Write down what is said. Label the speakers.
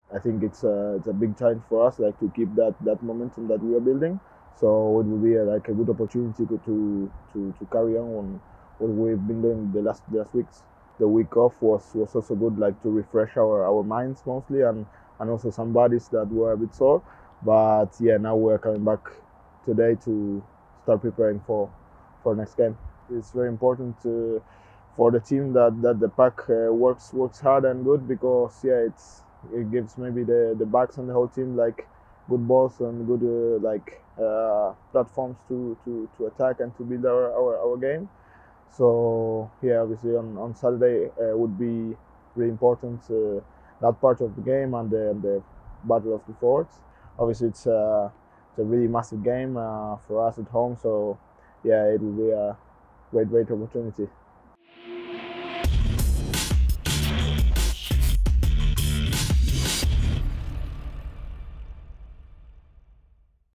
Speaker 1: I think it's a big challenge for us, like to keep that momentum that we are building. So it will be like a good opportunity to carry on what we've been doing the last weeks. The week off was also good, like to refresh our minds mostly, and also some bodies that were a bit sore. But yeah, now we're coming back today to start preparing for next game. It's very important for the team that the pack works hard and good, because yeah, it gives maybe the backs and the whole team like good balls and good platforms to attack and to build our game. So yeah, obviously on Saturday would be really important, that part of the game, and the battle of the forwards. Obviously it's a really massive game for us at home. So yeah, it will be a great opportunity.